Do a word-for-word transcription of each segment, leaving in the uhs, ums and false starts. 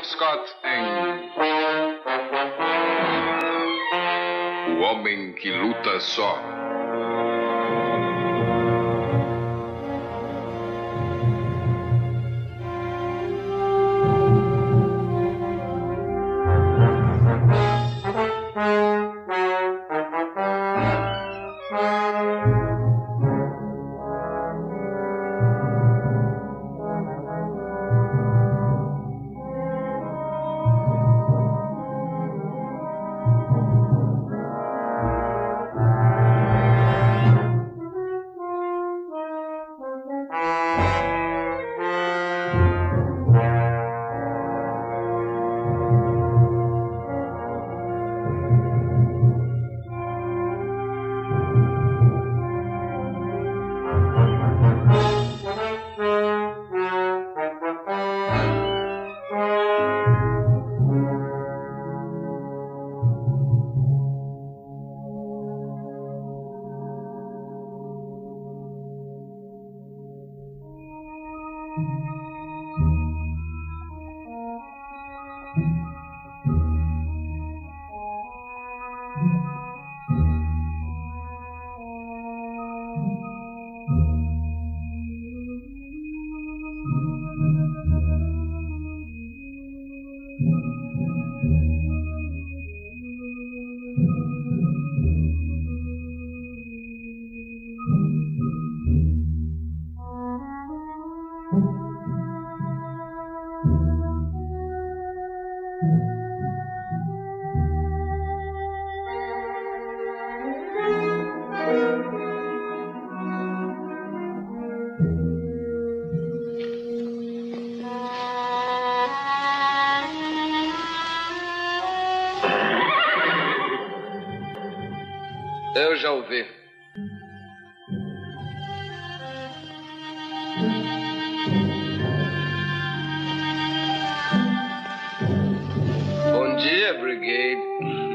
Frank Scott em O Homem que Luta Só. Eu já ouvi. Bom dia, Brigade.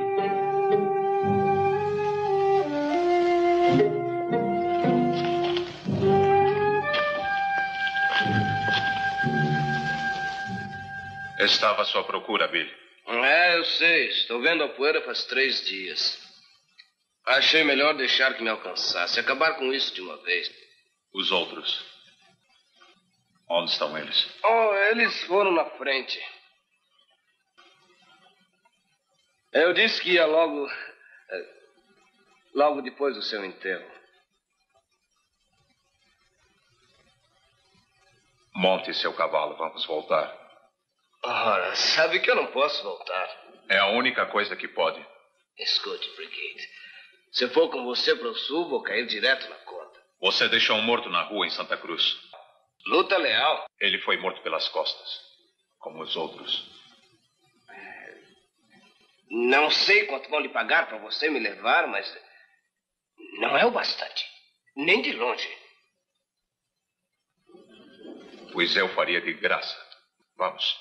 Estava à sua procura, Billy. É, eu sei. Estou vendo a poeira faz três dias. Achei melhor deixar que me alcançasse. Acabar com isso de uma vez. Os outros? Onde estão eles? Oh, eles foram na frente. Eu disse que ia logo... Logo depois do seu enterro. Monte seu cavalo, vamos voltar. Ora, sabe que eu não posso voltar. É a única coisa que pode. Escute, Brigade. Se eu for com você para o sul, vou cair direto na conta. Você deixou um morto na rua em Santa Cruz. Luta leal. Ele foi morto pelas costas, como os outros. Não sei quanto vão lhe pagar para você me levar, mas não é o bastante. Nem de longe. Pois eu faria de graça. Vamos.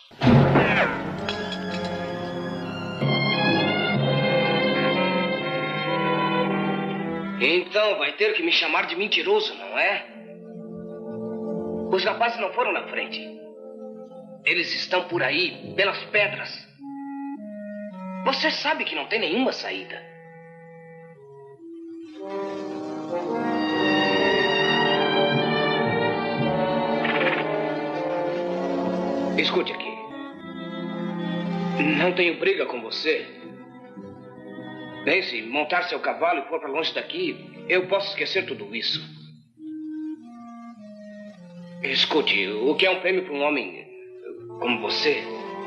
Então vai ter que me chamar de mentiroso, não é? Os rapazes não foram na frente. Eles estão por aí, pelas pedras. Você sabe que não tem nenhuma saída. Escute aqui. Não tenho briga com você. Bem, se montar seu cavalo e for para longe daqui, eu posso esquecer tudo isso. Escute, o que é um prêmio para um homem como você?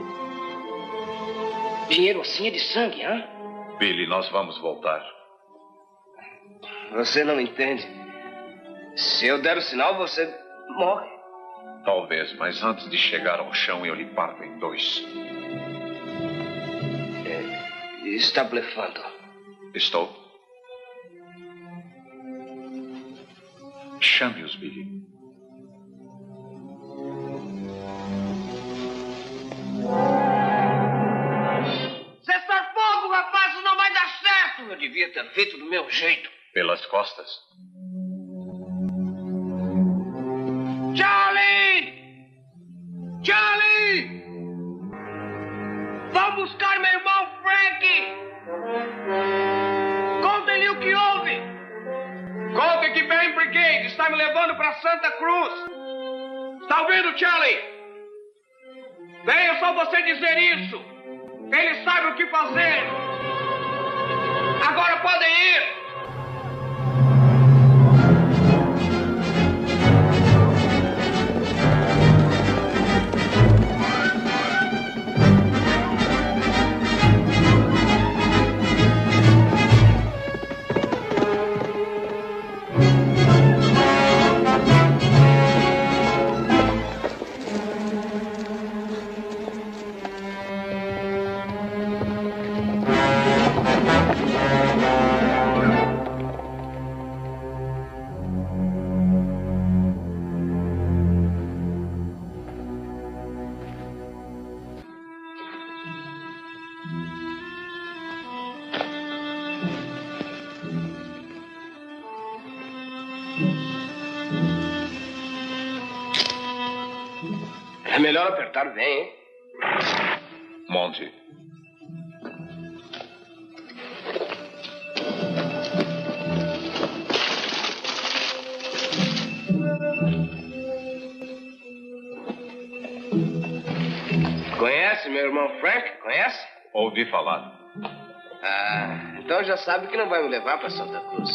Dinheiro assim é de sangue, hã? Billy, nós vamos voltar. Você não entende. Se eu der o sinal, você morre. Talvez, mas antes de chegar ao chão, eu lhe parto em dois. É, está blefando. Estou. Chame-os, Billy. Cessar fogo, rapaz, isso não vai dar certo. Eu devia ter feito do meu jeito. Pelas costas? Charlie! Charlie! Contem-lhe o que houve. Contem que Ben Brigade está me levando para Santa Cruz. Está ouvindo, Charlie? Bem, é só você dizer isso. Eles sabem o que fazer. Agora podem ir. É melhor apertar bem, hein? Monte. Conhece meu irmão Frank? Conhece? Ouvi falar. Ah, então já sabe que não vai me levar para Santa Cruz.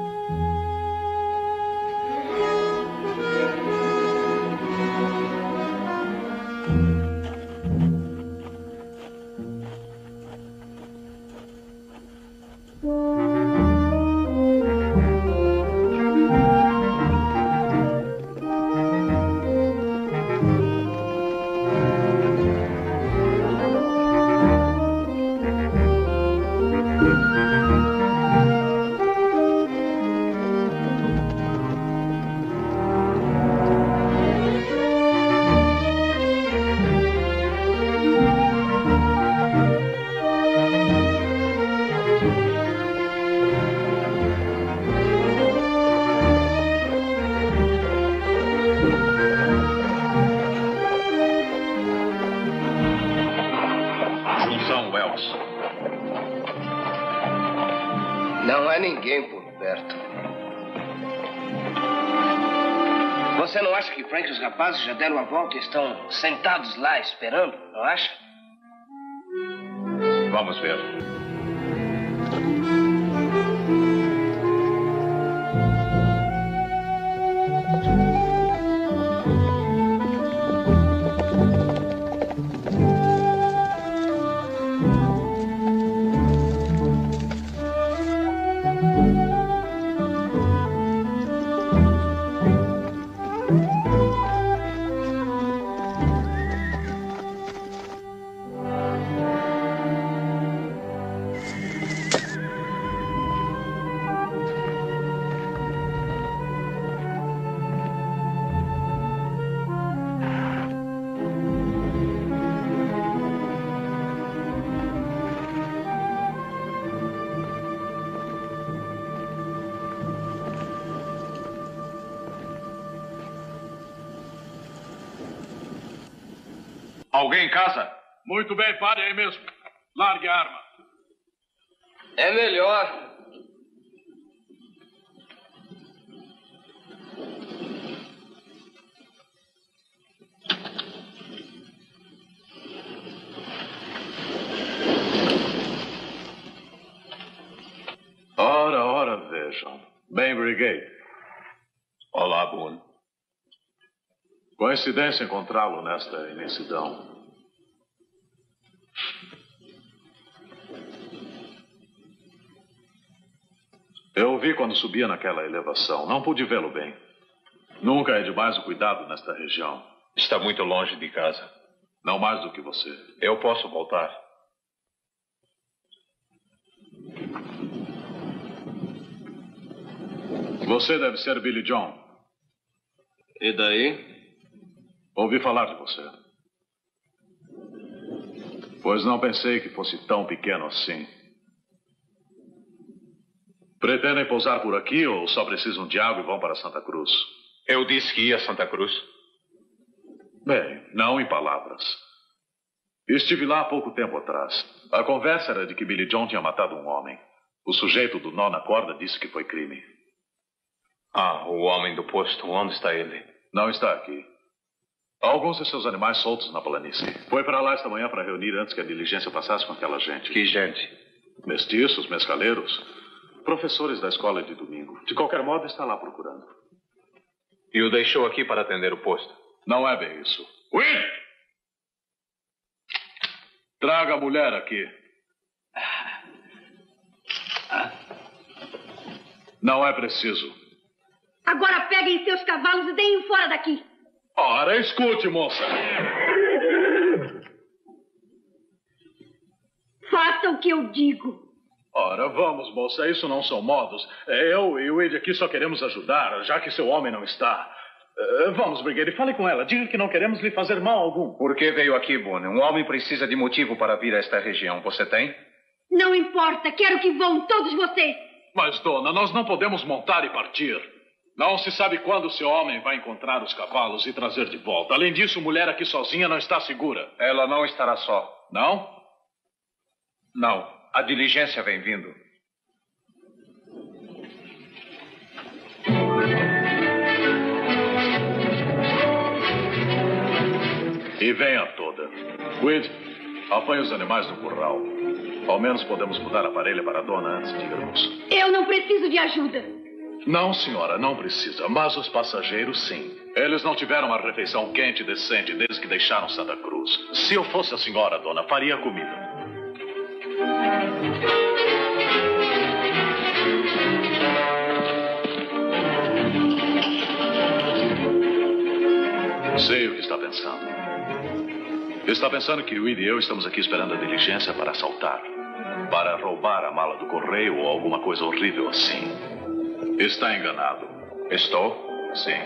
Não há ninguém por perto. Você não acha que Frank e os rapazes já deram a volta e estão sentados lá esperando? Não acha? Vamos ver. Alguém em casa? Muito bem, pare aí mesmo. Largue a arma. É melhor. Ora, ora, vejam. Ben Brigade. Olá, Boone. Coincidência encontrá-lo nesta imensidão. Eu o vi quando subia naquela elevação. Não pude vê-lo bem. Nunca é demais o cuidado nesta região. Está muito longe de casa. Não mais do que você. Eu posso voltar. Você deve ser Billy John. E daí? Ouvi falar de você. Pois não pensei que fosse tão pequeno assim. Pretendem pousar por aqui ou só precisam de água e vão para Santa Cruz? Eu disse que ia a Santa Cruz. Bem, não em palavras. Estive lá há pouco tempo atrás. A conversa era de que Billy John tinha matado um homem. O sujeito do nó na corda disse que foi crime. Ah, o homem do posto. Onde está ele? Não está aqui. Há alguns de seus animais soltos na planície. Foi para lá esta manhã para reunir antes que a diligência passasse com aquela gente. Que gente? Mestiços, mescaleiros, professores da escola de domingo. De qualquer modo, está lá procurando. E o deixou aqui para atender o posto? Não é bem isso. Will! Traga a mulher aqui. Não é preciso. Agora peguem seus cavalos e deem fora daqui. Ora, escute, moça. Faça o que eu digo. Ora, vamos, moça, isso não são modos. Eu e o Ed aqui só queremos ajudar, já que seu homem não está. Uh, vamos, Brigade, fale com ela. Diga que não queremos lhe fazer mal algum. Por que veio aqui, Boone? Um homem precisa de motivo para vir a esta região. Você tem? Não importa, quero que vão todos vocês. Mas, dona, nós não podemos montar e partir. Não se sabe quando seu homem vai encontrar os cavalos e trazer de volta. Além disso, mulher aqui sozinha não está segura. Ela não estará só. Não? Não. A diligência vem vindo. E venha toda. Quid, apanhe os animais do curral. Ao menos podemos mudar a parelha para a dona antes de irmos. Eu não preciso de ajuda. Não, senhora, não precisa. Mas os passageiros, sim. Eles não tiveram uma refeição quente e decente desde que deixaram Santa Cruz. Se eu fosse a senhora, dona, faria comida. Sei o que está pensando. Está pensando que o Ed e eu estamos aqui esperando a diligência para assaltar, para roubar a mala do correio ou alguma coisa horrível assim. Está enganado. Estou? Sim.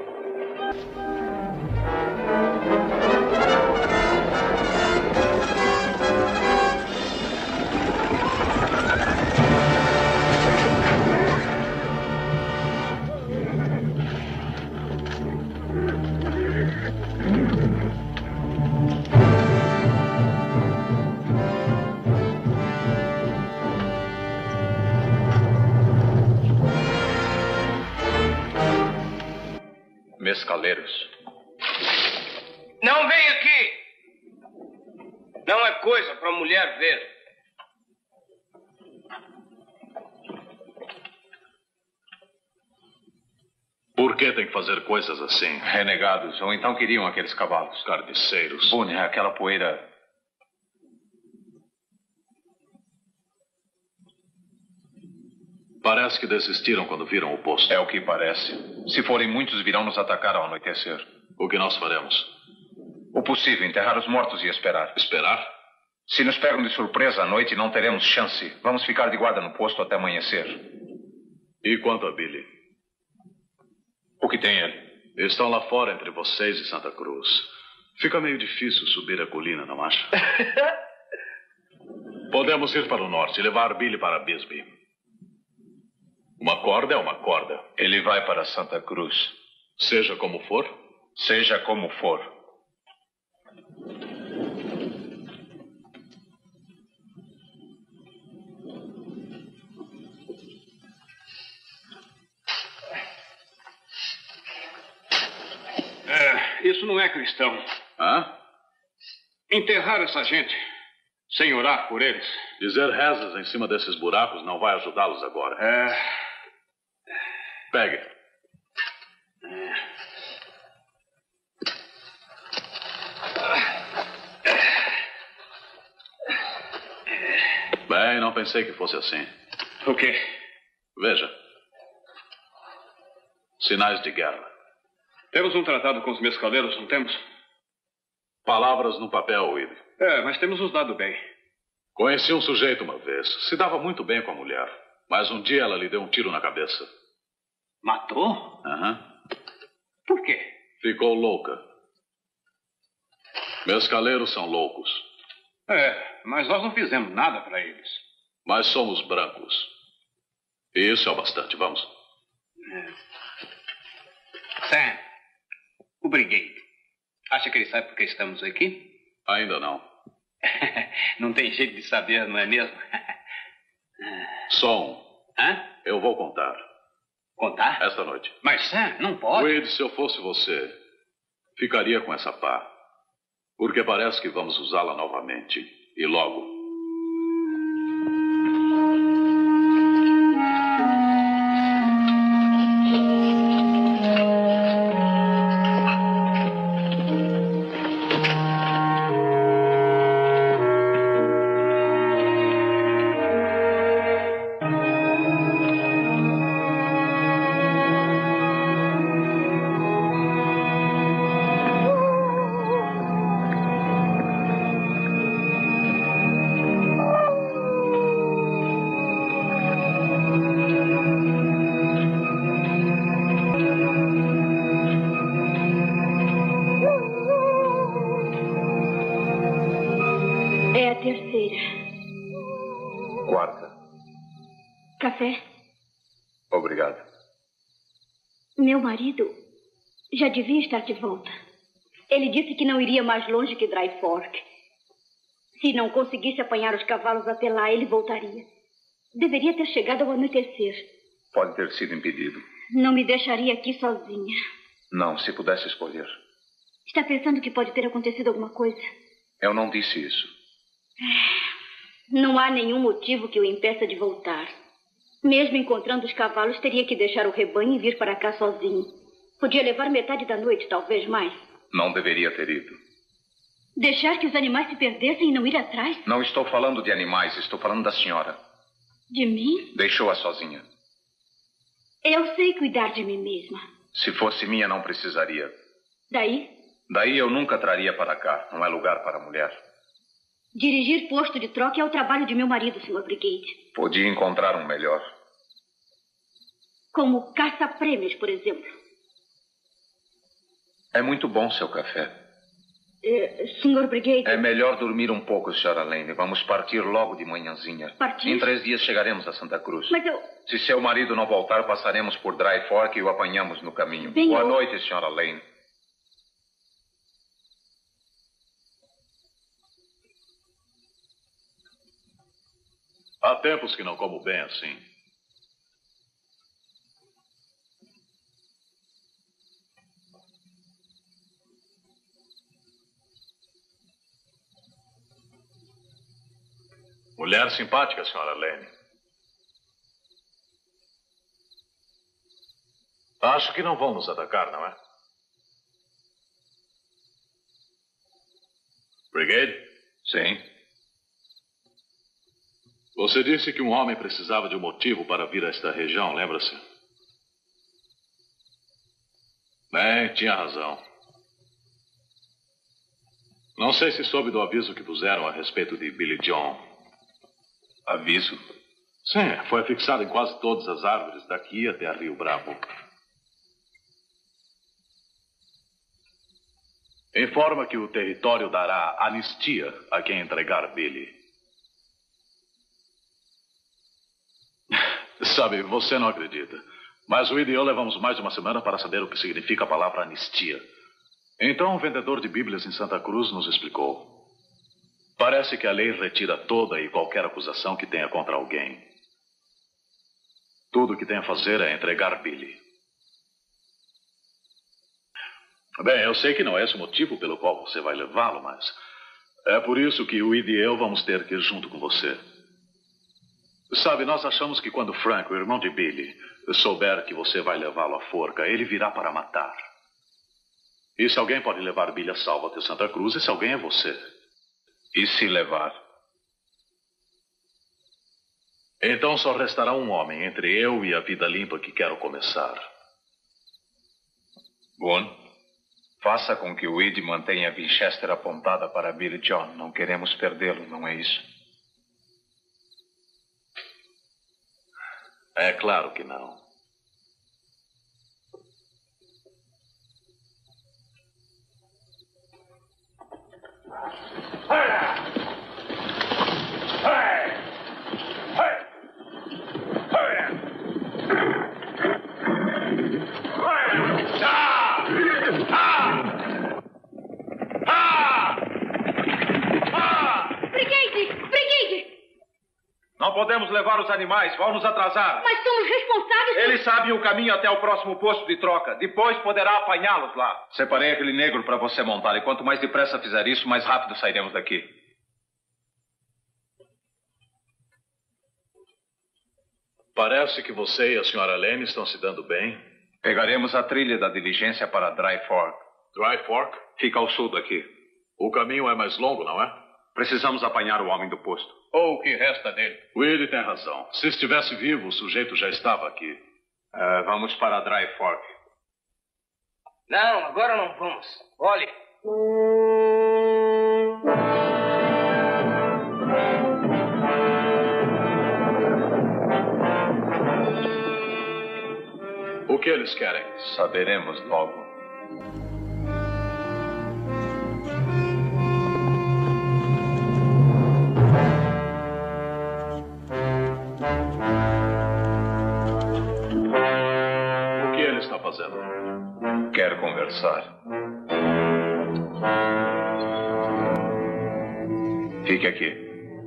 Mescaleiros. Não vem aqui! Não é coisa para mulher ver. Por que tem que fazer coisas assim? Renegados, ou então queriam aqueles cavalos. Carniceiros. Boone, aquela poeira... Parece que desistiram quando viram o posto. É o que parece. Se forem muitos, virão nos atacar ao anoitecer. O que nós faremos? O possível, enterrar os mortos e esperar. Esperar? Se nos pegam de surpresa à noite, não teremos chance. Vamos ficar de guarda no posto até amanhecer. E quanto a Billy? O que tem ele? Estão lá fora entre vocês e Santa Cruz. Fica meio difícil subir a colina, não acha? Podemos ir para o norte e levar Billy para Bisbee. Uma corda é uma corda. Ele vai para Santa Cruz. Seja como for? Seja como for. É, isso não é cristão. Hã? Enterrar essa gente sem orar por eles. Dizer rezas em cima desses buracos não vai ajudá-los agora. É... Pegue. Bem, não pensei que fosse assim. O quê? Veja. Sinais de guerra. Temos um tratado com os mescaleiros, não temos? Palavras no papel, Will. É, mas temos nos dado bem. Conheci um sujeito uma vez. Se dava muito bem com a mulher. Mas um dia ela lhe deu um tiro na cabeça. Matou? Aham. Uhum. Por quê? Ficou louca. Mescaleiros são loucos. É, mas nós não fizemos nada para eles. Mas somos brancos. E isso é o bastante, vamos. É. Sam, o Brigade. Acha que ele sabe por que estamos aqui? Ainda não. Não tem jeito de saber, não é mesmo? Som. Hã? Eu vou contar. Contar? Esta noite. Mas, Sam, não pode. Wade, se eu fosse você, ficaria com essa pá. Porque parece que vamos usá-la novamente. E logo. Meu marido já devia estar de volta. Ele disse que não iria mais longe que Dry Fork. Se não conseguisse apanhar os cavalos até lá, ele voltaria. Deveria ter chegado ao anoitecer. Pode ter sido impedido. Não me deixaria aqui sozinha. Não, se pudesse escolher. Está pensando que pode ter acontecido alguma coisa? Eu não disse isso. Não há nenhum motivo que o impeça de voltar. Mesmo encontrando os cavalos, teria que deixar o rebanho e vir para cá sozinho. Podia levar metade da noite, talvez mais. Não deveria ter ido. Deixar que os animais se perdessem e não ir atrás? Não estou falando de animais, estou falando da senhora. De mim? Deixou-a sozinha. Eu sei cuidar de mim mesma. Se fosse minha, não precisaria. Daí? Daí eu nunca traria para cá. Não é lugar para mulher. Dirigir posto de troca é o trabalho de meu marido, senhor Brigade. Podia encontrar um melhor. Como caça-prêmios, por exemplo. É muito bom seu café. É, senhor Brigade... É melhor dormir um pouco, senhora Lane. Vamos partir logo de manhãzinha. Partir? Em três dias chegaremos a Santa Cruz. Mas eu... Se seu marido não voltar, passaremos por Dry Fork e o apanhamos no caminho. Bem, Boa eu... noite, senhora Lane. Há tempos que não como bem assim. Mulher simpática, senhora Lane. Acho que não vão nos atacar, não é? Brigade? Sim. Você disse que um homem precisava de um motivo para vir a esta região, lembra-se? Bem, tinha razão. Não sei se soube do aviso que puseram a respeito de Billy John. Aviso? Sim, foi fixado em quase todas as árvores daqui até a Rio Bravo. Informa que o território dará anistia a quem entregar Billy. Sabe, você não acredita. Mas o Wade e eu levamos mais de uma semana para saber o que significa a palavra anistia. Então, o vendedor de Bíblias em Santa Cruz nos explicou. Parece que a lei retira toda e qualquer acusação que tenha contra alguém. Tudo o que tem a fazer é entregar Billy. Bem, eu sei que não é esse o motivo pelo qual você vai levá-lo, mas... é por isso que o Wade e eu vamos ter que ir junto com você. Sabe, nós achamos que quando Frank, o irmão de Billy, souber que você vai levá-lo à forca, ele virá para matar. E se alguém pode levar Billy a salvo até Santa Cruz, esse alguém é você. E se levar? Então só restará um homem entre eu e a vida limpa que quero começar. Bom, faça com que o Wade mantenha a Winchester apontada para Billy John. Não queremos perdê-lo, não é isso? É claro que não. Não podemos levar os animais, vão nos atrasar. Mas somos responsáveis por... Eles sabem o caminho até o próximo posto de troca. Depois poderá apanhá-los lá. Separei aquele negro para você montar. E quanto mais depressa fizer isso, mais rápido sairemos daqui. Parece que você e a senhora Lane estão se dando bem. Pegaremos a trilha da diligência para Dry Fork. Dry Fork? Fica ao sul daqui. O caminho é mais longo, não é? Precisamos apanhar o homem do posto. Ou o que resta dele. O Willie tem razão. Se estivesse vivo, o sujeito já estava aqui. Uh, vamos para Dry Fork. Não, agora não vamos. Olhe. O que eles querem? Saberemos logo. O que ele está fazendo? Quer conversar. Fique aqui.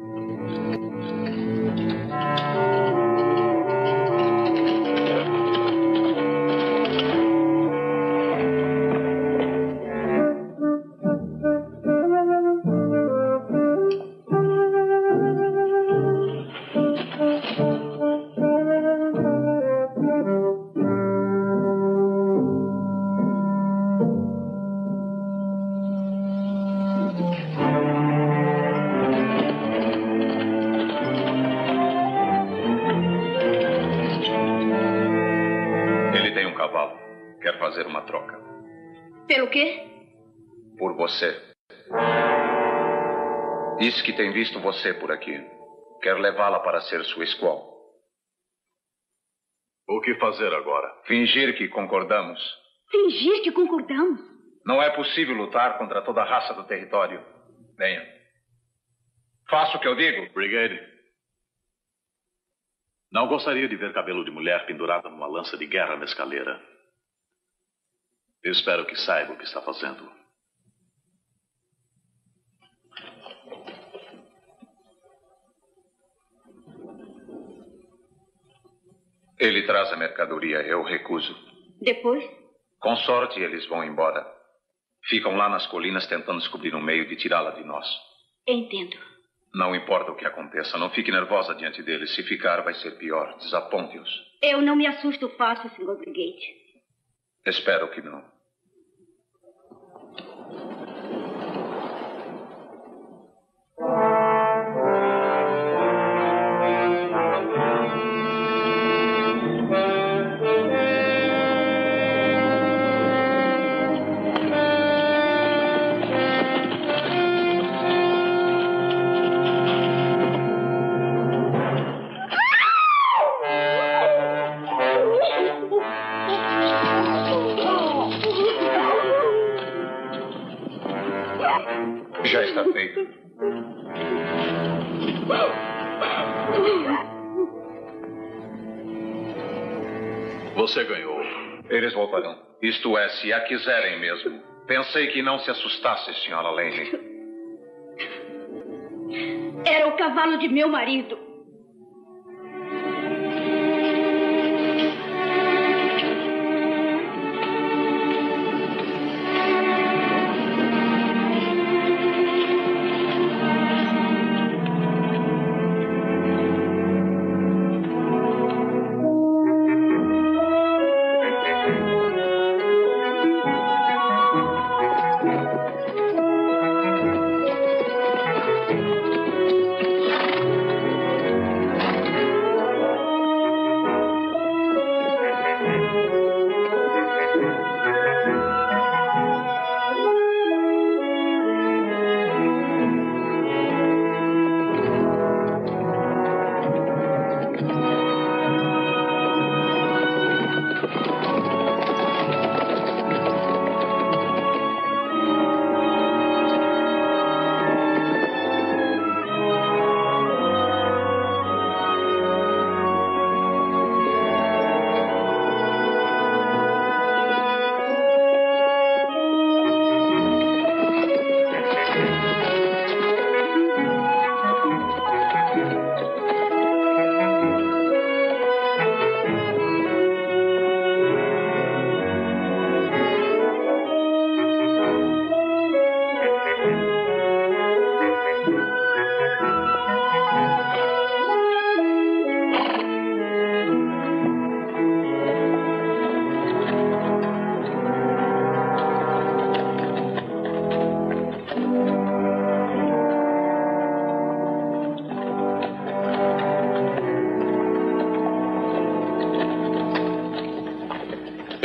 Fazer uma troca. Pelo quê? Por você. Diz que tem visto você por aqui. Quer levá-la para ser sua esqual. O que fazer agora? Fingir que concordamos. Fingir que concordamos? Não é possível lutar contra toda a raça do território. Venha. Faça o que eu digo. Brigade. Não gostaria de ver cabelo de mulher pendurado numa lança de guerra na escaleira. Espero que saiba o que está fazendo. Ele traz a mercadoria, eu recuso. Depois? Com sorte, eles vão embora. Ficam lá nas colinas tentando descobrir um meio de tirá-la de nós. Entendo. Não importa o que aconteça, não fique nervosa diante deles. Se ficar, vai ser pior. Desaponte-os. Eu não me assusto fácil, senhor Brigade. Espero que não. Já está feito. Você ganhou. Eles voltarão. Isto é, se a quiserem mesmo. Pensei que não se assustasse, senhora Lane. Era o cavalo de meu marido.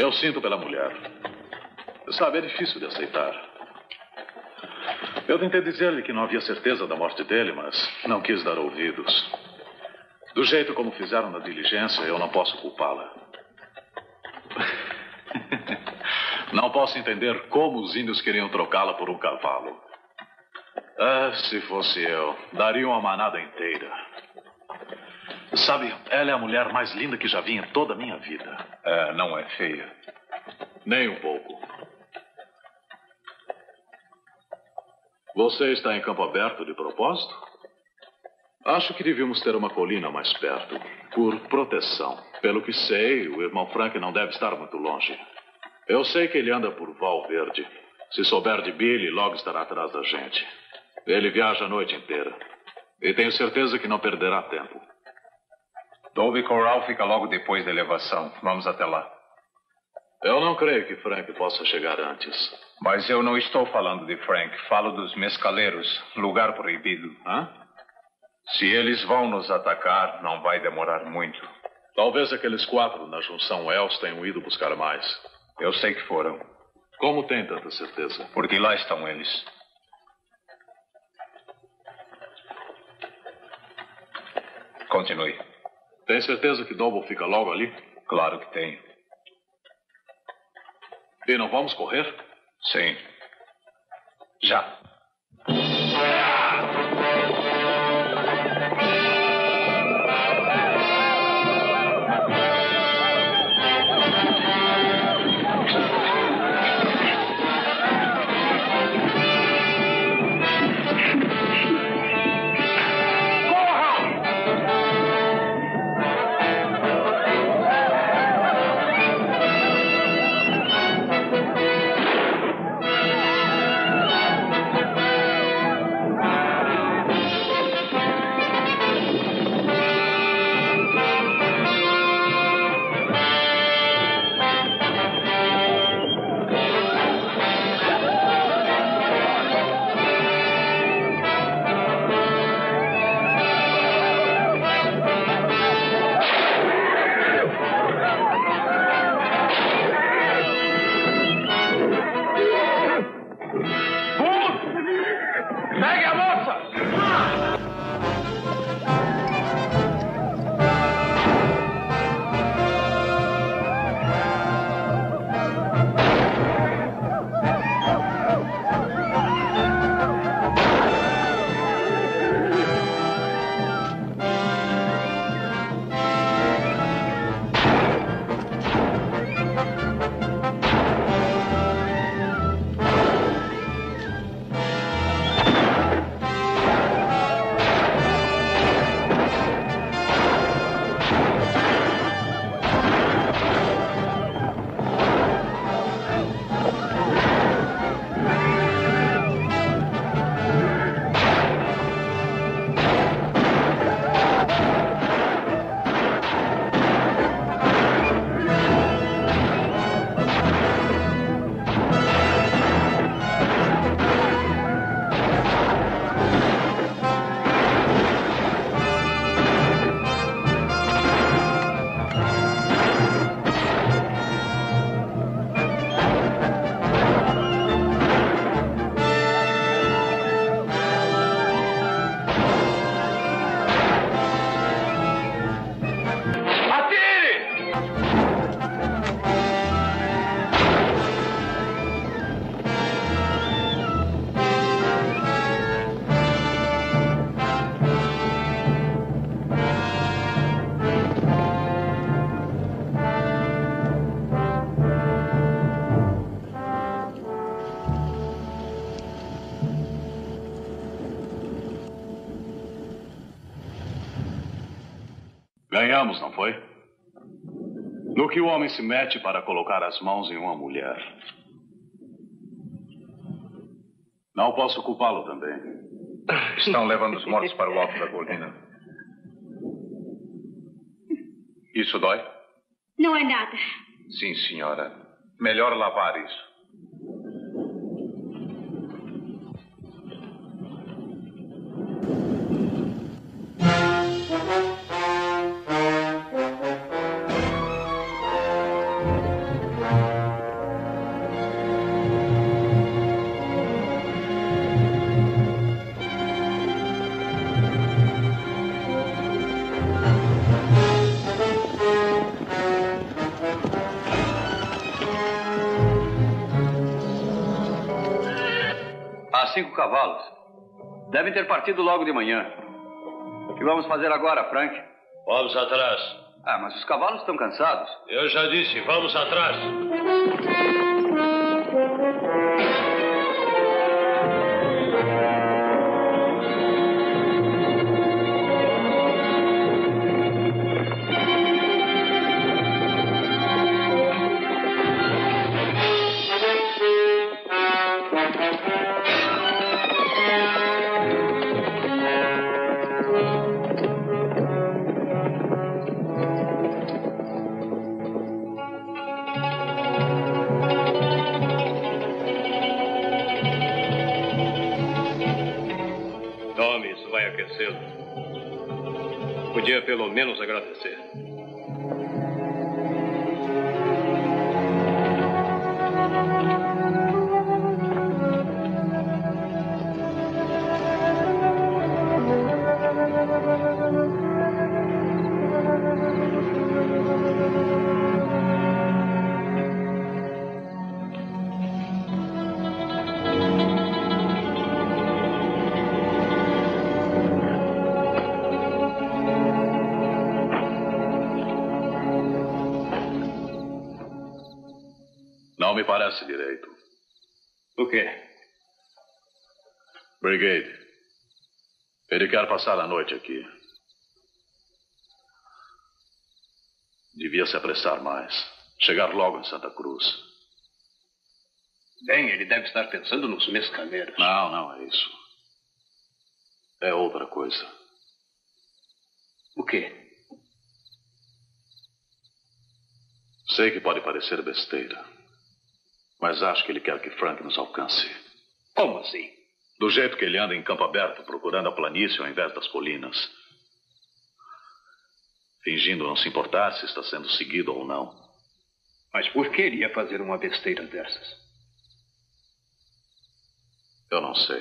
Eu sinto pela mulher. Sabe, é difícil de aceitar. Eu tentei dizer-lhe que não havia certeza da morte dele, mas não quis dar ouvidos. Do jeito como fizeram na diligência, eu não posso culpá-la. Não posso entender como os índios queriam trocá-la por um cavalo. Ah, se fosse eu, daria uma manada inteira. Sabe, ela é a mulher mais linda que já vi em toda a minha vida. É, não é feia. Nem um pouco. Você está em campo aberto de propósito? Acho que devíamos ter uma colina mais perto, por proteção. Pelo que sei, o irmão Frank não deve estar muito longe. Eu sei que ele anda por Val Verde. Se souber de Billy, logo estará atrás da gente. Ele viaja a noite inteira. E tenho certeza que não perderá tempo. Dove Corral fica logo depois da elevação. Vamos até lá. Eu não creio que Frank possa chegar antes. Mas eu não estou falando de Frank. Falo dos mescaleiros. Lugar proibido. Hã? Se eles vão nos atacar, não vai demorar muito. Talvez aqueles quatro na junção Wells tenham ido buscar mais. Eu sei que foram. Como tem tanta certeza? Porque lá estão eles. Continue. Tem certeza que Double fica logo ali? Claro que tenho. E não vamos correr? Sim. Já. Ganhamos, não foi? No que o homem se mete para colocar as mãos em uma mulher. Não posso culpá-lo também. Estão levando os mortos para o alto da colina. Isso dói? Não é nada. Sim, senhora. Melhor lavar isso. cinco cavalos. Devem ter partido logo de manhã. O que vamos fazer agora, Frank? Vamos atrás. Ah, mas os cavalos estão cansados. Eu já disse, vamos atrás. Podia pelo menos agradecer. Não me parece direito. O quê? Brigade. Ele quer passar a noite aqui. Devia se apressar mais. Chegar logo em Santa Cruz. Bem, ele deve estar pensando nos mescaleiros. Não, não é isso. É outra coisa. O quê? Sei que pode parecer besteira. Mas acho que ele quer que Frank nos alcance. Como assim? Do jeito que ele anda em campo aberto, procurando a planície ao invés das colinas. Fingindo não se importar se está sendo seguido ou não. Mas por que iria fazer uma besteira dessas? Eu não sei.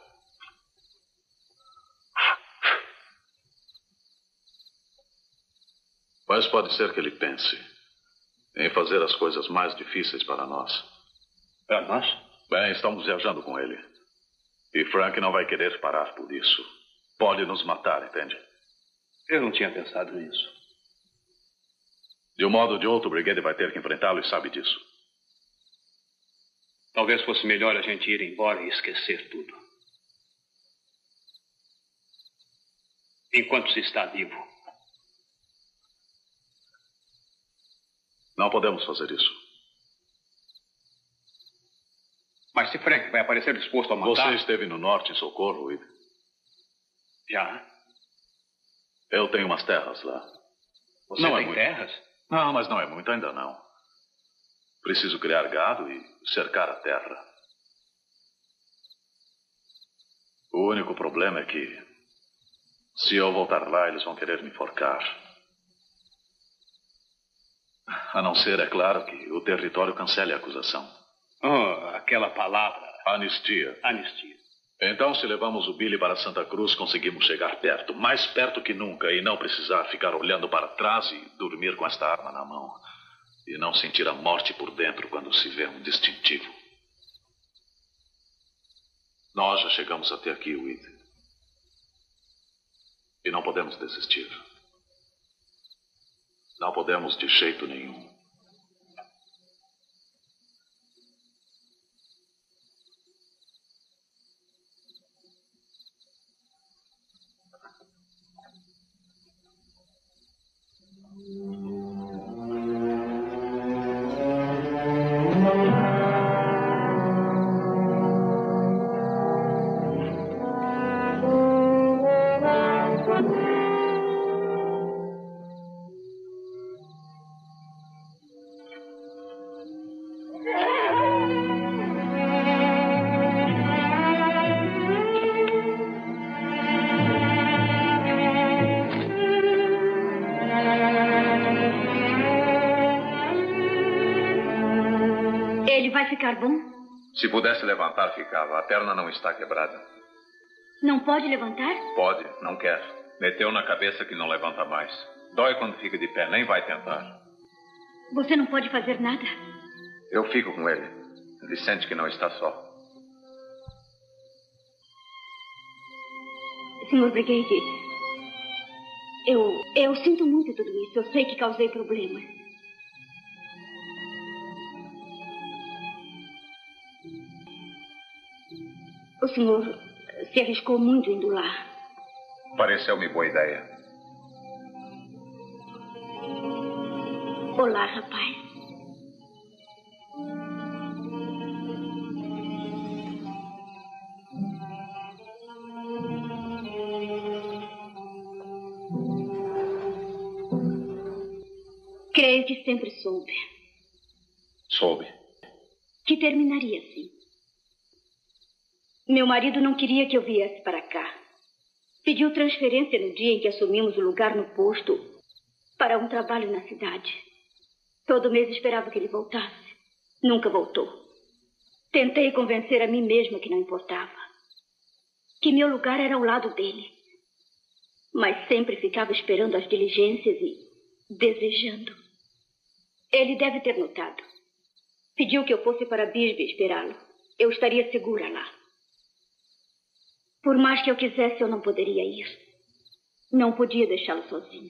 Mas pode ser que ele pense em fazer as coisas mais difíceis para nós. Para nós? Bem, estamos viajando com ele. E Frank não vai querer parar por isso. Pode nos matar, entende? Eu não tinha pensado nisso. De um modo ou de outro, o Brigade vai ter que enfrentá-lo e sabe disso. Talvez fosse melhor a gente ir embora e esquecer tudo. Enquanto se está vivo. Não podemos fazer isso. Mas se Frank vai aparecer disposto a matar... Você esteve no norte em Socorro, Reed? Já. Eu tenho umas terras lá. Você não tem é muito. terras? Não, mas não é muito, ainda não. Preciso criar gado e cercar a terra. O único problema é que, se eu voltar lá, eles vão querer me enforcar. A não ser, é claro, que o território cancele a acusação. Oh, aquela palavra. Anistia. Anistia. Então, se levamos o Billy para Santa Cruz, conseguimos chegar perto, mais perto que nunca, e não precisar ficar olhando para trás e dormir com esta arma na mão. E não sentir a morte por dentro quando se vê um distintivo. Nós já chegamos até aqui, Reed. E não podemos desistir. Não podemos de jeito nenhum. Ficar bom? Se pudesse levantar, ficava. A perna não está quebrada. Não pode levantar? Pode, não quer. Meteu na cabeça que não levanta mais. Dói quando fica de pé, nem vai tentar. Você não pode fazer nada? Eu fico com ele. Ele sente que não está só. senhor Brigade, eu, eu sinto muito tudo isso. Eu sei que causei problemas. O senhor se arriscou muito indo lá. Pareceu-me boa ideia. Olá, rapaz. Creio que sempre soube. Soube. Que terminaria assim. Meu marido não queria que eu viesse para cá. Pediu transferência no dia em que assumimos o lugar no posto para um trabalho na cidade. Todo mês esperava que ele voltasse. Nunca voltou. Tentei convencer a mim mesma que não importava. Que meu lugar era ao lado dele. Mas sempre ficava esperando as diligências e desejando. Ele deve ter notado. Pediu que eu fosse para Bisbee esperá-lo. Eu estaria segura lá. Por mais que eu quisesse, eu não poderia ir. Não podia deixá-lo sozinho.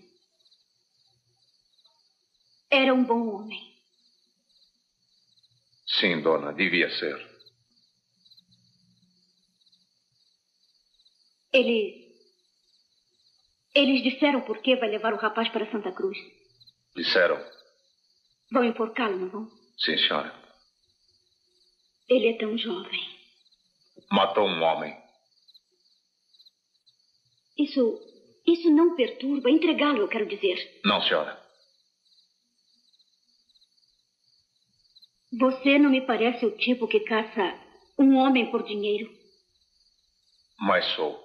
Era um bom homem. Sim, dona, devia ser. Ele... Eles disseram por que vai levar o rapaz para Santa Cruz. Disseram? Vão enforcá-lo, não vão? Sim, senhora. Ele é tão jovem. Matou um homem. Isso... Isso não perturba. Entregá-lo, eu quero dizer. Não, senhora. Você não me parece o tipo que caça um homem por dinheiro. Mas sou.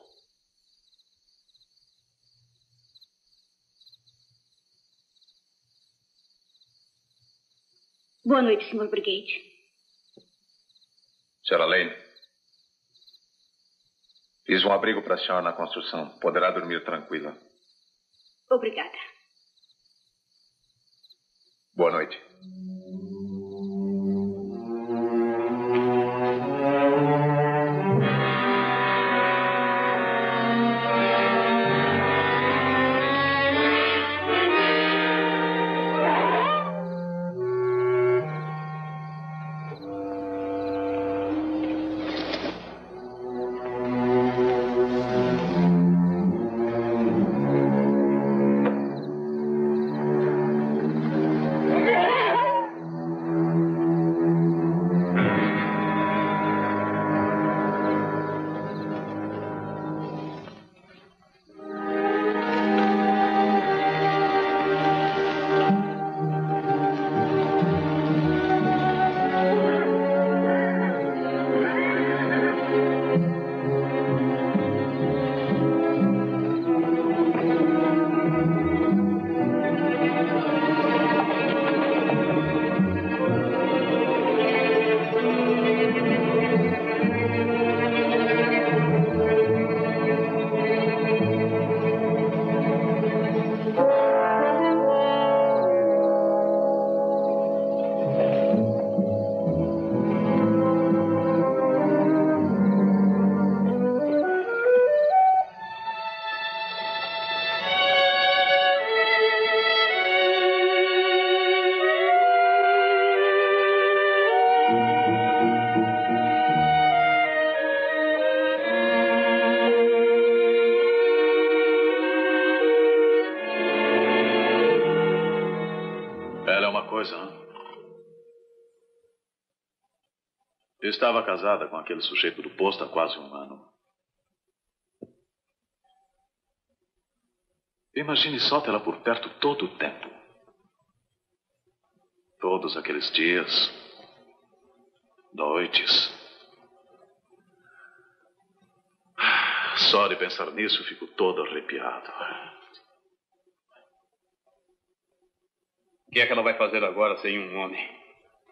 Boa noite, senhor Brigade. Senhora Lane, fiz um abrigo para a senhora na construção. Poderá dormir tranquila. Obrigada. Boa noite. Estava casada com aquele sujeito do posto há quase um ano. Imagine só tê-la por perto todo o tempo. Todos aqueles dias, noites. Só de pensar nisso fico todo arrepiado. O que é que ela vai fazer agora sem um homem?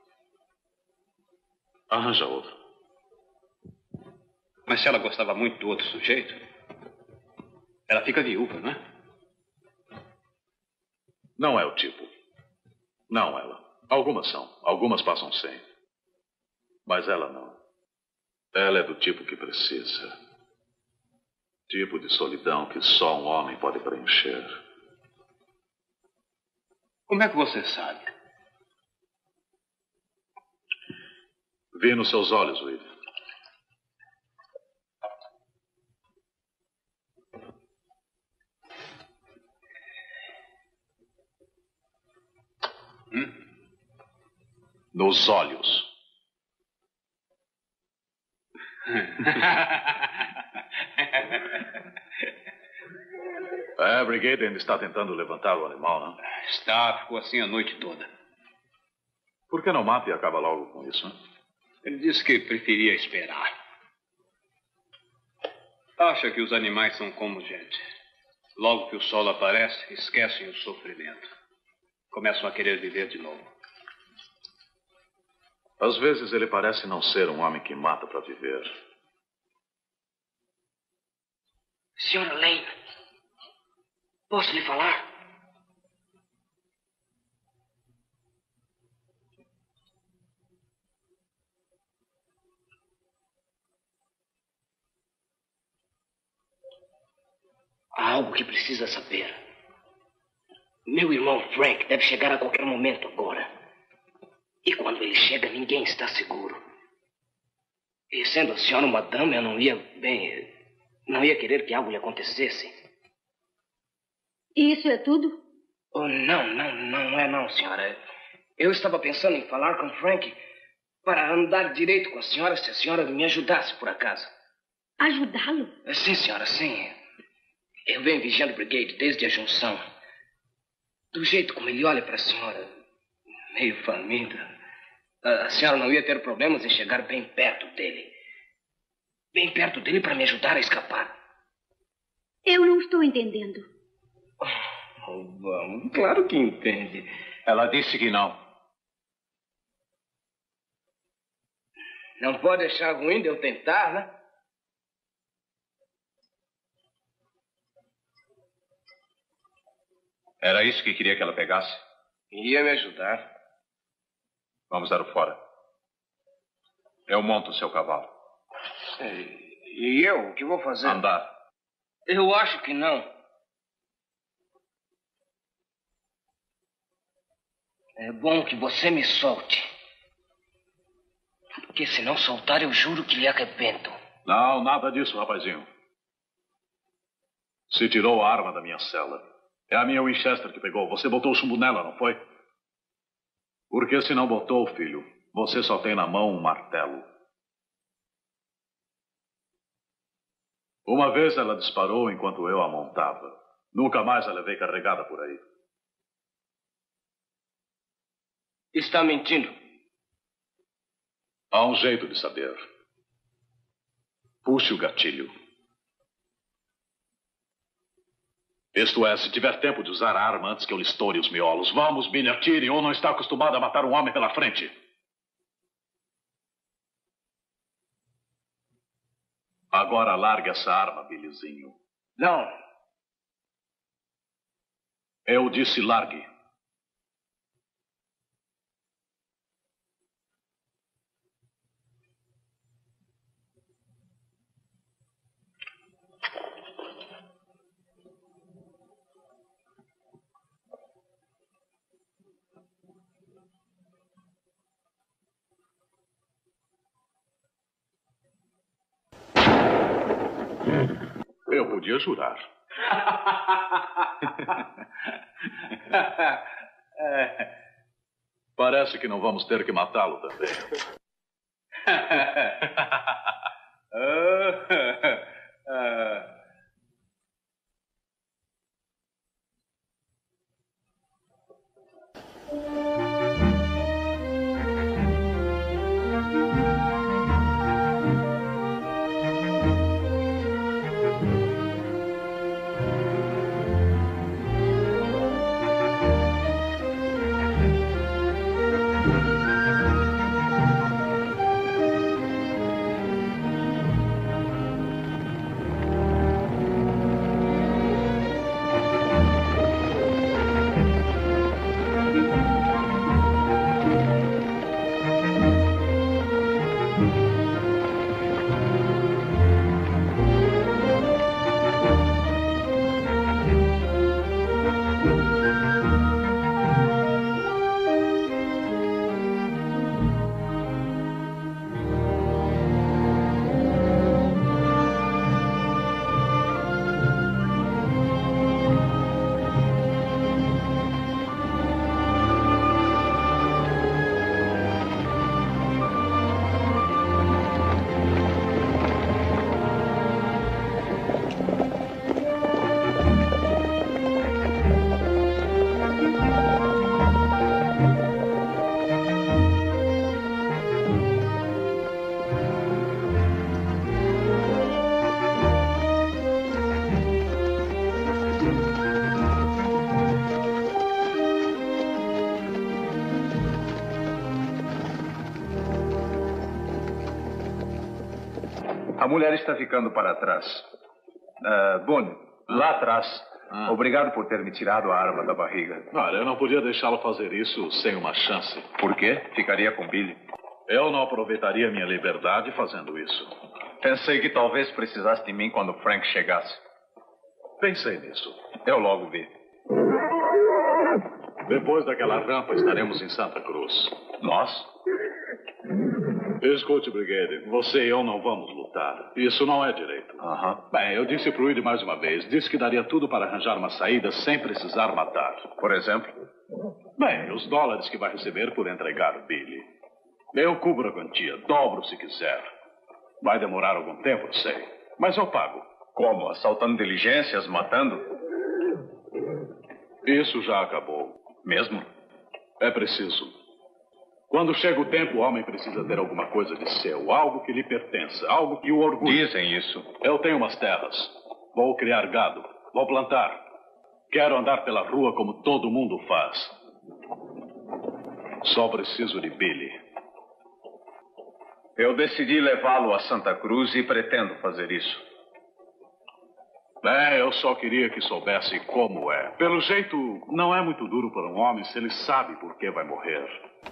Arranja outro. Mas se ela gostava muito do outro sujeito, ela fica viúva, não é? Não é o tipo. Não ela. Algumas são. Algumas passam sem. Mas ela não. Ela é do tipo que precisa. Tipo de solidão que só um homem pode preencher. Como é que você sabe? Vi nos seus olhos, Will. Hum? Nos olhos. É, Brigade ainda está tentando levantar o animal, não? Está, ficou assim a noite toda. Por que não mata e acaba logo com isso, hein? Ele disse que preferia esperar. Acha que os animais são como gente. Logo que o sol aparece, esquecem o sofrimento. Começam a querer viver de novo. Às vezes ele parece não ser um homem que mata para viver. Senhora Lane, posso lhe falar? Há algo que precisa saber. Meu irmão Frank deve chegar a qualquer momento agora. E quando ele chega, ninguém está seguro. E sendo a senhora uma dama, eu não ia, bem, não ia querer que algo lhe acontecesse. E isso é tudo? Oh, não, não, não é não, senhora. Eu estava pensando em falar com Frank para andar direito com a senhora se a senhora me ajudasse, por acaso. Ajudá-lo? Sim, senhora, sim. Eu venho vigiando o Brigade desde a junção. Do jeito como ele olha para a senhora, meio faminta, a senhora não ia ter problemas em chegar bem perto dele. Bem perto dele para me ajudar a escapar. Eu não estou entendendo. Oh, vamos, claro que entende. Ela disse que não. Não pode achar ruim de eu tentar, né? Era isso que queria que ela pegasse? Ia me ajudar. Vamos dar o fora. Eu monto o seu cavalo. E eu? O que vou fazer? Andar. Eu acho que não. É bom que você me solte. Porque se não soltar, eu juro que lhe arrebento. Não, nada disso, rapazinho. Se tirou a arma da minha cela. É a minha Winchester que pegou. Você botou o chumbo nela, não foi? Porque se não botou, filho, você só tem na mão um martelo. Uma vez ela disparou enquanto eu a montava. Nunca mais a levei carregada por aí. Está mentindo. Há um jeito de saber. Puxe o gatilho. Isto é, se tiver tempo de usar a arma antes que eu lhe estoure os miolos. Vamos, Billy, atire, ou não está acostumado a matar um homem pela frente. Agora largue essa arma, Billyzinho. Não. Eu disse largue. Eu podia jurar. Parece que não vamos ter que matá-lo também. mulher está ficando para trás. Uh, Boone, ah. lá atrás. Ah. Obrigado por ter me tirado a arma da barriga. Olha, eu não podia deixá-lo fazer isso sem uma chance. Por quê? Ficaria com Billy. Eu não aproveitaria minha liberdade fazendo isso. Pensei que talvez precisasse de mim quando Frank chegasse. Pensei nisso. Eu logo vi. Depois daquela rampa, estaremos em Santa Cruz. Nós? Escute, Brigade, você e eu não vamos lutar. Isso não é direito. Uhum. Bem, eu disse pro Willie mais uma vez. Disse que daria tudo para arranjar uma saída sem precisar matar. Por exemplo? Bem, os dólares que vai receber por entregar Billy. Eu cubro a quantia, dobro se quiser. Vai demorar algum tempo, eu sei. Mas eu pago. Como? Assaltando diligências, matando? Isso já acabou. Mesmo? É preciso. Quando chega o tempo, o homem precisa ter alguma coisa de seu, algo que lhe pertença, algo que o orgulhe. Dizem isso. Eu tenho umas terras. Vou criar gado. Vou plantar. Quero andar pela rua como todo mundo faz. Só preciso de Billy. Eu decidi levá-lo a Santa Cruz e pretendo fazer isso. Bem, eu só queria que soubesse como é. Pelo jeito, não é muito duro para um homem se ele sabe por que vai morrer.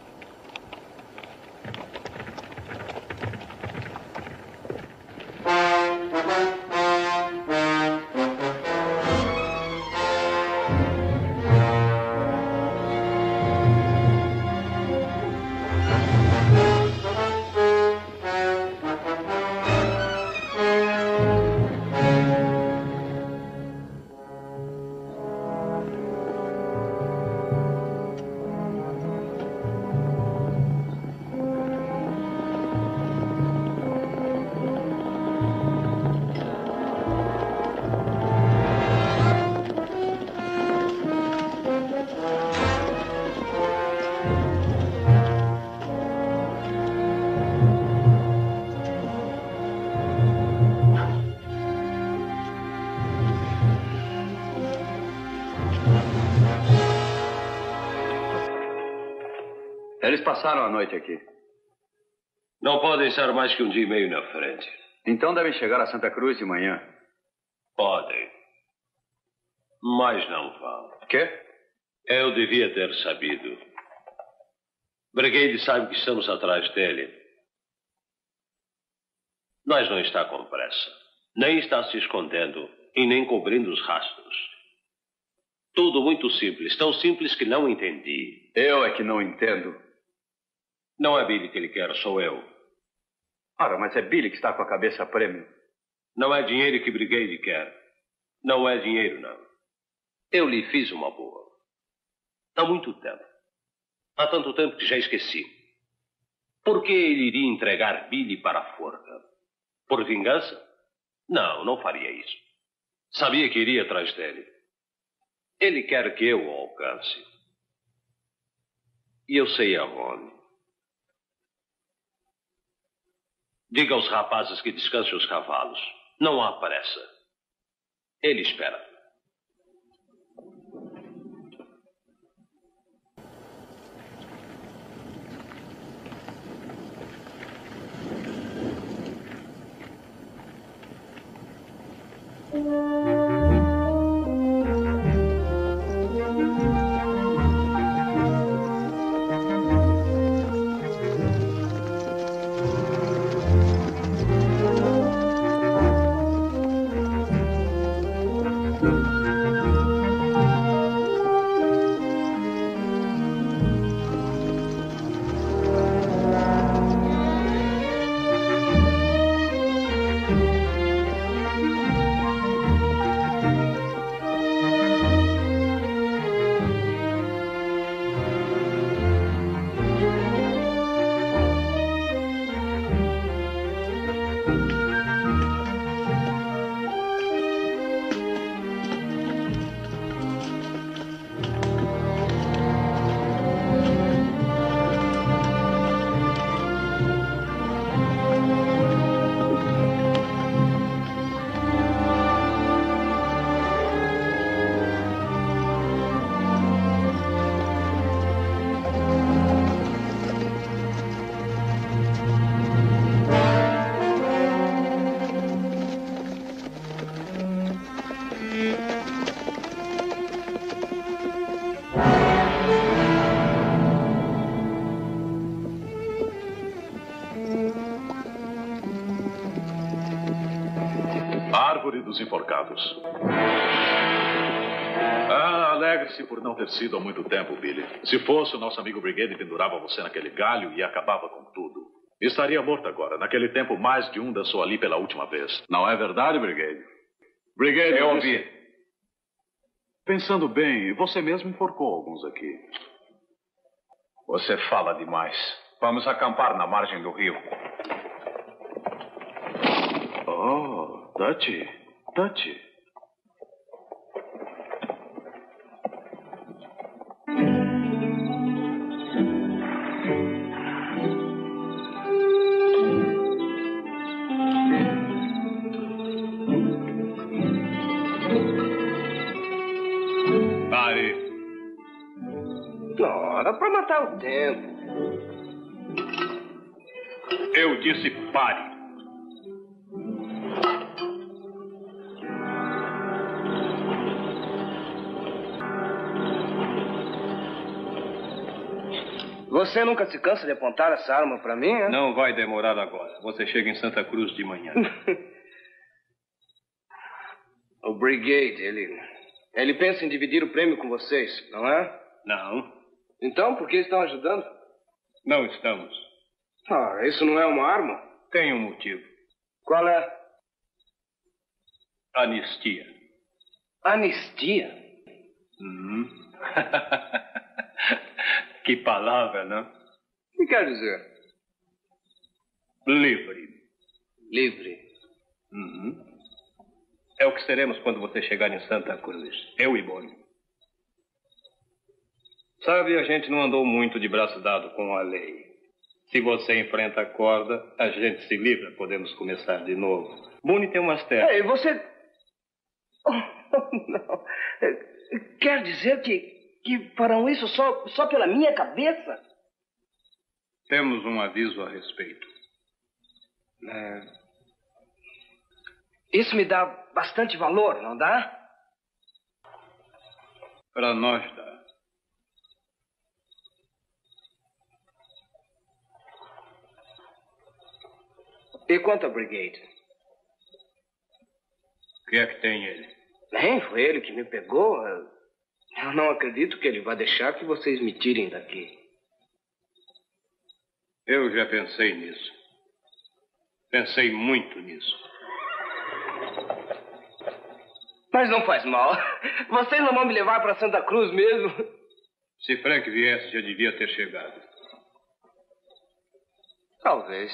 Eles passaram a noite aqui. Não podem estar mais que um dia e meio na frente. Então devem chegar a Santa Cruz de manhã. Podem. Mas não vão. Quê? Eu devia ter sabido. Brigade sabe que estamos atrás dele. Mas não está com pressa. Nem está se escondendo e nem cobrindo os rastros. Tudo muito simples. Tão simples que não entendi. Eu é que não entendo. Não é Billy que ele quer, sou eu. Ora, mas é Billy que está com a cabeça a prêmio. Não é dinheiro que Brigade quer. Não é dinheiro, não. Eu lhe fiz uma boa. Há muito tempo. Há tanto tempo que já esqueci. Por que ele iria entregar Billy para a forca? Por vingança? Não, não faria isso. Sabia que iria atrás dele. Ele quer que eu o alcance. E eu sei aonde. Diga aos rapazes que descansem os cavalos. Não há pressa. Ele espera. Árvore dos Enforcados. Ah, alegre-se por não ter sido há muito tempo, Billy. Se fosse, o nosso amigo Brigade pendurava você naquele galho e acabava com tudo. Estaria morto agora. Naquele tempo, mais de um dançou ali pela última vez. Não é verdade, Brigade? Brigade, eu ouvi. Pensando bem, você mesmo enforcou alguns aqui. Você fala demais. Vamos acampar na margem do rio. Oh, Dutch. Dutch. Pare. Não, era pra matar o tempo. Eu disse pare. Você nunca se cansa de apontar essa arma pra mim, hein? Não vai demorar agora. Você chega em Santa Cruz de manhã. O Brigade, ele... Ele pensa em dividir o prêmio com vocês, não é? Não. Então, por que estão ajudando? Não estamos. Ah, isso não é uma arma? Tem um motivo. Qual é? Anistia. Anistia? Uhum. Que palavra, não? O que quer dizer? Livre. Livre. Uhum. É o que seremos quando você chegar em Santa Cruz. Eu e Bonnie. Sabe, a gente não andou muito de braço dado com a lei. Se você enfrenta a corda, a gente se livra. Podemos começar de novo. Bonnie tem umas terras. Ei, você... Oh, não. Quer dizer que, que farão isso só, só pela minha cabeça? Temos um aviso a respeito. É... Isso me dá bastante valor, não dá? Para nós dá. E quanto ao Brigade? O que é que tem ele? Bem, foi ele que me pegou. Eu não acredito que ele vá deixar que vocês me tirem daqui. Eu já pensei nisso. Pensei muito nisso. Mas não faz mal. Vocês não vão me levar para Santa Cruz mesmo? Se Frank viesse, já devia ter chegado. Talvez.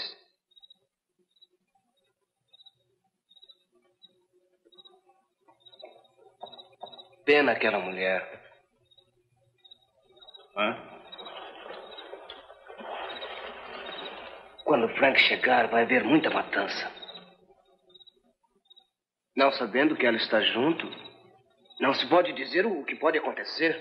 Pena aquela mulher. Hã? Quando Frank chegar, vai haver muita matança. Não sabendo que ela está junto, não se pode dizer o que pode acontecer.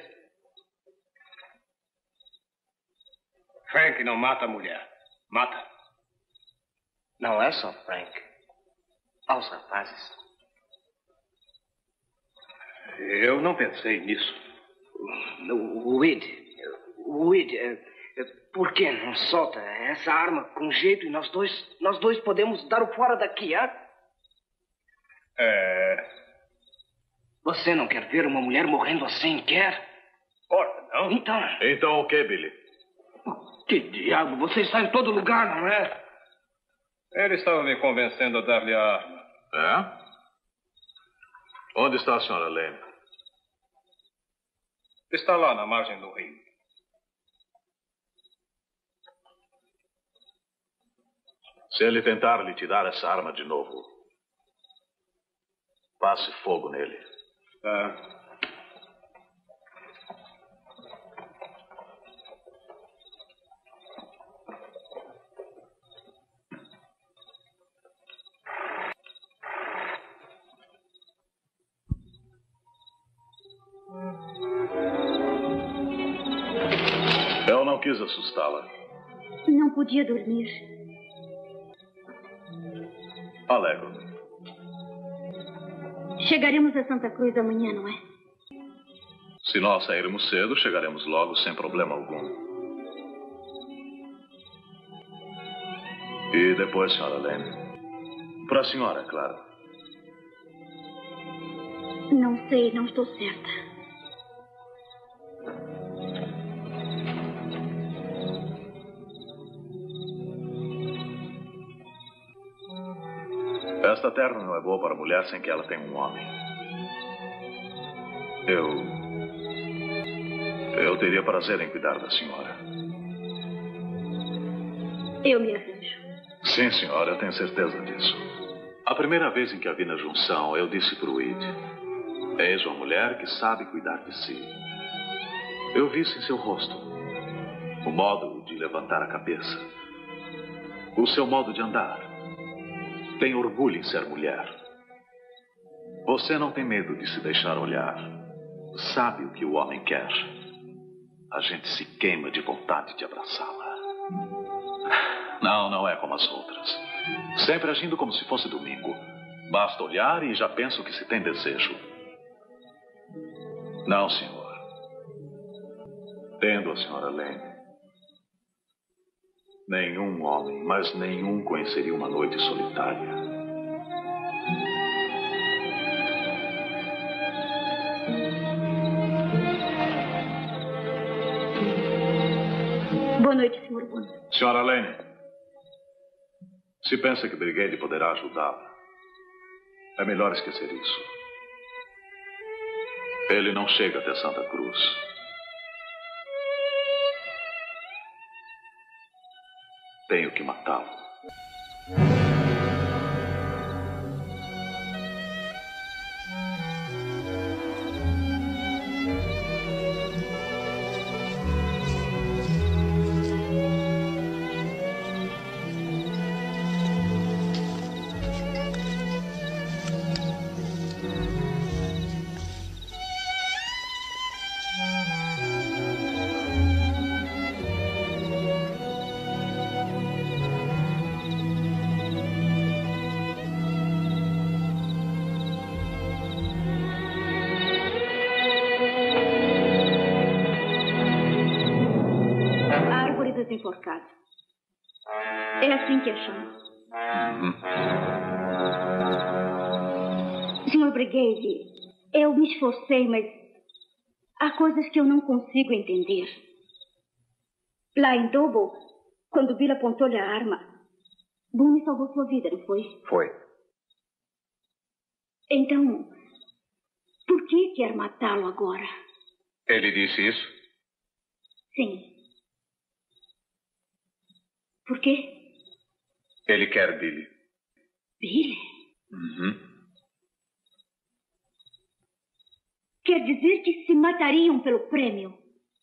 Frank não mata a mulher. Mata. Não é só Frank. Aos rapazes. Eu não pensei nisso. O Weed. O Weed, é, é, por que não solta essa arma com jeito e nós dois, nós dois podemos dar o fora daqui, hein? É... Você não quer ver uma mulher morrendo assim, quer? Ora, não. Então... Então o que, Billy? Que diabo, você está em todo lugar, não é? Ele estava me convencendo a dar-lhe a arma. É? Onde está a senhora Lane? Está lá na margem do rio. Se ele tentar lhe tirar essa arma de novo, passe fogo nele. Tá. Eu não quis assustá-la. Não podia dormir. Alegro-me. Chegaremos a Santa Cruz amanhã, não é? Se nós sairmos cedo, chegaremos logo sem problema algum. E depois, senhora Lane? Para a senhora, é claro. Não sei, não estou certa. Esta terra não é boa para a mulher sem que ela tenha um homem. Eu... Eu teria prazer em cuidar da senhora. Eu me arranjo. Sim, senhora, eu tenho certeza disso. A primeira vez em que a vi na junção, eu disse para o Id: eis uma mulher que sabe cuidar de si. Eu vi isso em seu rosto. O modo de levantar a cabeça. O seu modo de andar. Tem orgulho em ser mulher. Você não tem medo de se deixar olhar. Sabe o que o homem quer. A gente se queima de vontade de abraçá-la. Não, não é como as outras. Sempre agindo como se fosse domingo. Basta olhar e já penso que se tem desejo. Não, senhor. Tendo a senhora Lane. Nenhum homem, mas nenhum conheceria uma noite solitária. Boa noite, senhor Boone. Senhora Lane, se pensa que Brigade poderá ajudá-la, é melhor esquecer isso. Ele não chega até Santa Cruz. Tenho que matá-lo. Enforcado. É assim que a chamo. Uhum. senhor Brigade, eu me esforcei, mas há coisas que eu não consigo entender. Lá em Double, quando Bill apontou-lhe a arma, Boone salvou sua vida, não foi? Foi. Então, por que quer matá-lo agora? Ele disse isso? Sim. Por quê? Ele quer Billy. Billy? Uhum. Quer dizer que se matariam pelo prêmio?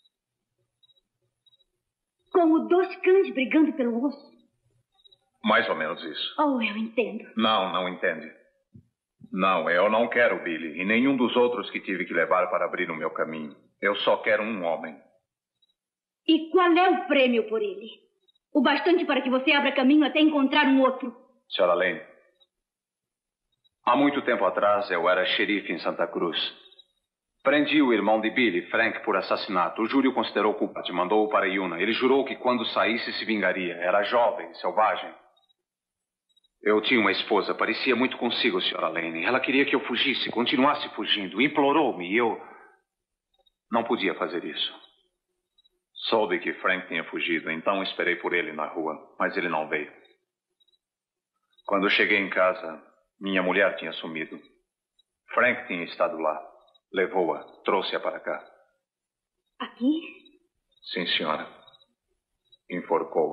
Como dois cães brigando pelo osso? Mais ou menos isso. Oh, eu entendo. Não, não entende. Não, eu não quero Billy e nenhum dos outros que tive que levar para abrir o meu caminho. Eu só quero um homem. E qual é o prêmio por ele? O bastante para que você abra caminho até encontrar um outro. Senhora Lane, há muito tempo atrás eu era xerife em Santa Cruz. Prendi o irmão de Billy, Frank, por assassinato. O júri o considerou culpado e mandou-o para Yuna. Ele jurou que quando saísse se vingaria. Era jovem, selvagem. Eu tinha uma esposa, parecia muito consigo, senhora Lane. Ela queria que eu fugisse, continuasse fugindo. Implorou-me e eu não podia fazer isso. Soube que Frank tinha fugido, então esperei por ele na rua, mas ele não veio. Quando cheguei em casa, minha mulher tinha sumido. Frank tinha estado lá. Levou-a, trouxe-a para cá. Aqui? Sim, senhora. Enforcou-a.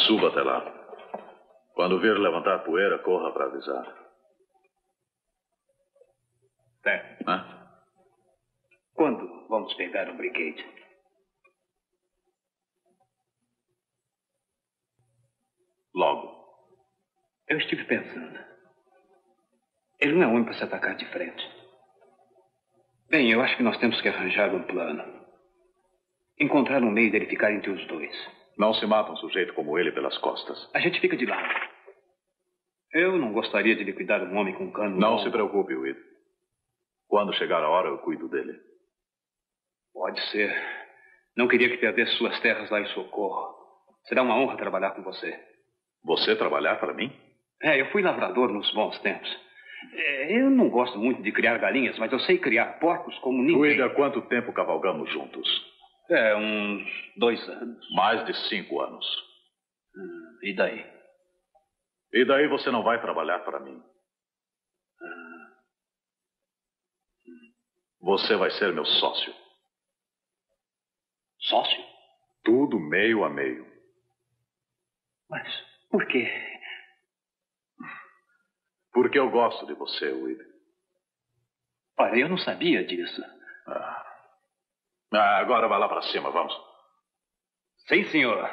Suba até lá. Quando vir levantar poeira, corra para avisar. É. Hã? Quando vamos pegar o Brigade? Logo. Eu estive pensando. Ele não é homem para se atacar de frente. Bem, eu acho que nós temos que arranjar um plano. Encontrar um meio dele ficar entre os dois. Não se mata um sujeito como ele pelas costas. A gente fica de lado. Eu não gostaria de liquidar um homem com um cano. Não longo. se preocupe, Will. Quando chegar a hora, eu cuido dele. Pode ser. Não queria que perdesse suas terras lá em Socorro. Será uma honra trabalhar com você. Você trabalhar para mim? É, eu fui lavrador nos bons tempos. É, eu não gosto muito de criar galinhas, mas eu sei criar porcos como ninguém. Cuida, há quanto tempo cavalgamos juntos? É, uns dois anos. Mais de cinco anos. Hum, e daí? E daí você não vai trabalhar para mim. Você vai ser meu sócio. Sócio? Tudo meio a meio. Mas por quê? Porque eu gosto de você, Will. Olha, eu não sabia disso. Ah. Ah, agora vai lá para cima, vamos. Sim, senhor.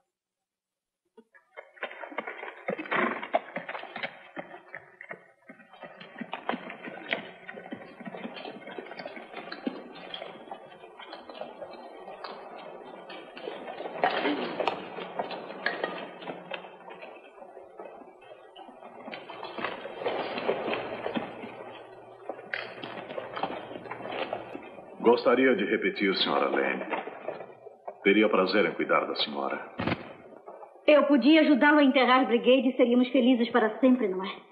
Gostaria de repetir, senhora Lane. Teria prazer em cuidar da senhora. Eu podia ajudá-lo a enterrar Brigade e seríamos felizes para sempre, não é?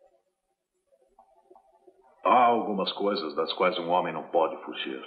Há algumas coisas das quais um homem não pode fugir.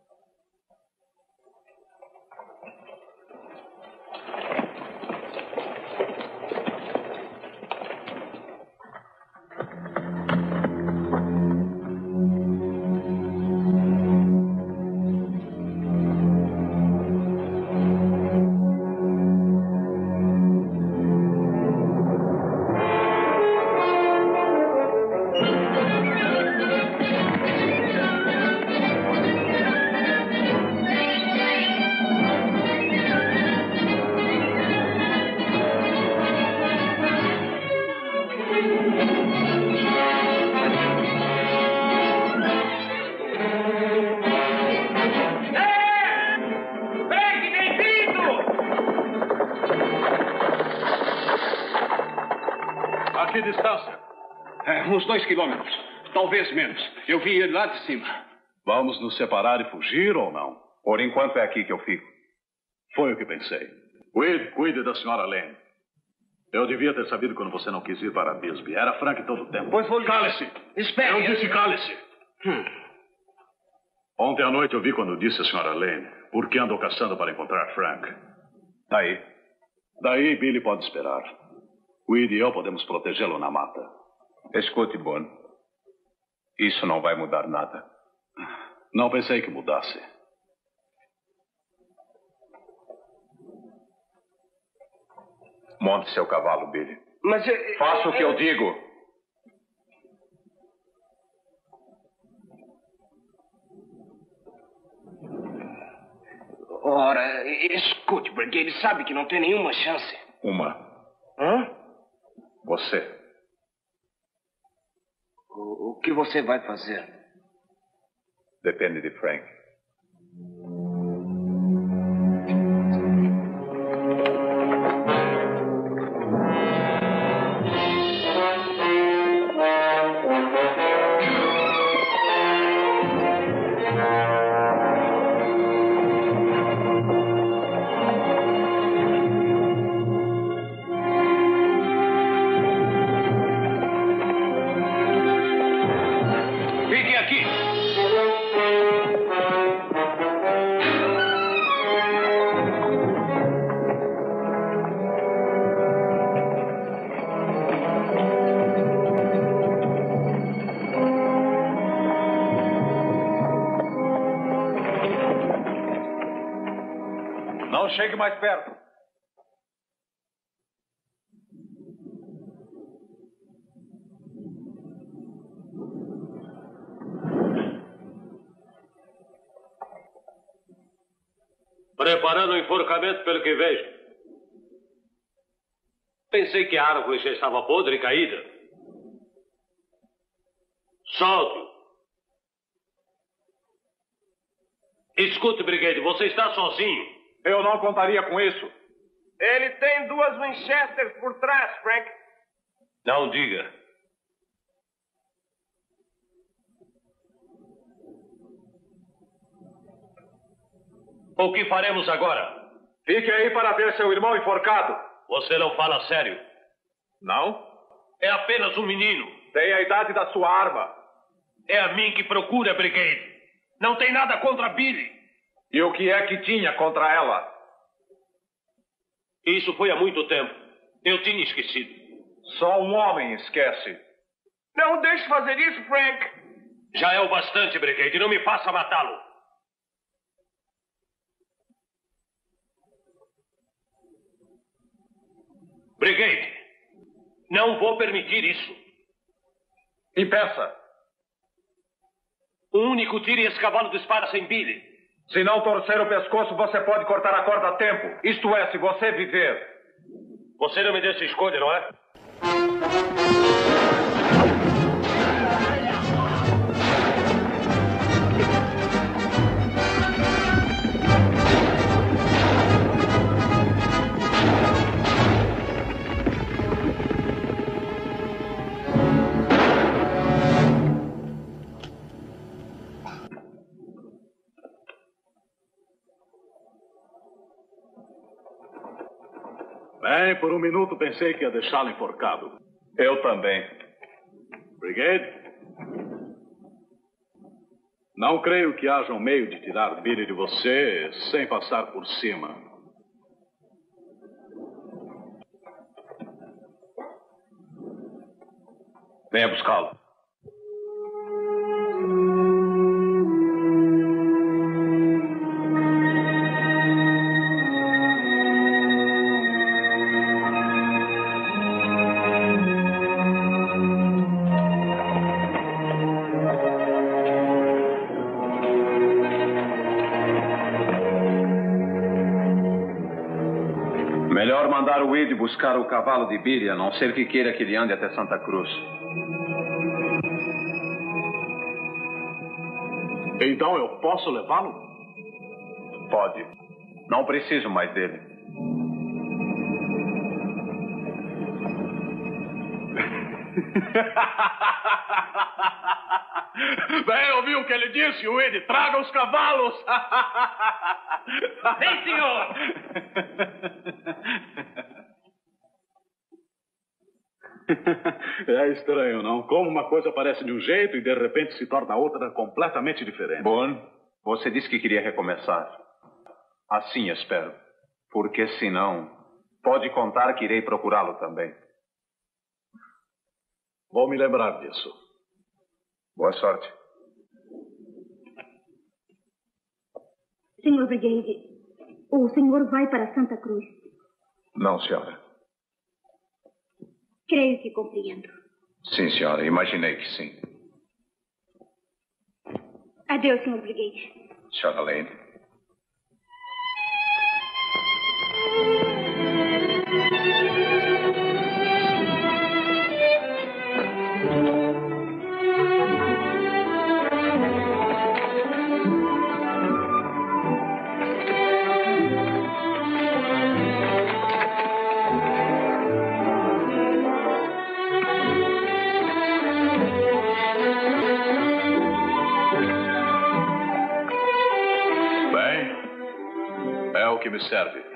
Uns dois quilômetros. Talvez menos. Eu vi ele lá de cima. Vamos nos separar e fugir ou não? Por enquanto é aqui que eu fico. Foi o que pensei. Will, cuide da senhora Lane. Eu devia ter sabido quando você não quis ir para Bisbee. Era Frank todo o tempo. Pois vou... Cale-se! Espere! Eu disse cale-se! Hum. Ontem à noite eu vi quando disse a senhora Lane por que andou caçando para encontrar Frank. Daí? Daí Billy pode esperar. Will e eu podemos protegê-lo na mata. Escute, Bon. Isso não vai mudar nada. Não pensei que mudasse. Monte seu cavalo, Billy. Mas eu... Faça o que eu digo. Ora, escute, porque ele sabe que não tem nenhuma chance. Uma. Hã? Você. O, o que você vai fazer? Depende de Frank. Chegue mais perto. Preparando o enforcamento, pelo que vejo. Pensei que a árvore já estava podre e caída. Solte-o. Escute, Brigade, você está sozinho. Eu não contaria com isso. Ele tem duas Winchesters por trás, Frank. Não diga. O que faremos agora? Fique aí para ver seu irmão enforcado. Você não fala sério. Não? É apenas um menino. Tem a idade da sua arma. É a mim que procura, Brigade. Não tem nada contra Billy. E o que é que tinha contra ela? Isso foi há muito tempo. Eu tinha esquecido. Só um homem esquece. Não deixe fazer isso, Frank. Já é o bastante, Brigade. Não me faça matá-lo. Brigade, não vou permitir isso. Impeça. O único tiro e esse cavalo dispara sem Billy. Se não torcer o pescoço, você pode cortar a corda a tempo. Isto é, se você viver. Você não me deixa escolha, não é? Bem, por um minuto pensei que ia deixá-lo enforcado. Eu também. Brigade? Não creio que haja um meio de tirar Billy de você sem passar por cima. Venha buscá-lo. Melhor mandar o Ed buscar o cavalo de Billy, a não ser que queira que ele ande até Santa Cruz. Então eu posso levá-lo? Pode. Não preciso mais dele. Bem, ouviu o que ele disse, Ed? Traga os cavalos! Vem, senhor! É estranho, não? Como uma coisa parece de um jeito e de repente se torna outra completamente diferente. Boone, você disse que queria recomeçar. Assim espero. Porque senão, pode contar que irei procurá-lo também. Vou me lembrar disso. Boa sorte. Senhor Brigade, o senhor vai para Santa Cruz? Não, senhora. Creio que compreendo. Sim, senhora. Imaginei que sim. Adeus, senhor Brigade. Senhora Lane. É o que me serve.